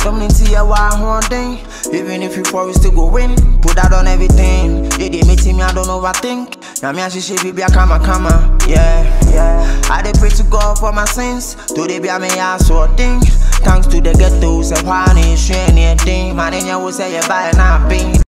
Adom need to hear what I want thing. Even if you fall, we still go win. Put that on everything. Yeah, they meeting me, I don't overthink. Now me and she baby, I come. Yeah. I dey pray to God for my sins. Today be a me ass or thing. Thanks to the ghetto, say why ain't she anything. Man, in your will say you buy nothing.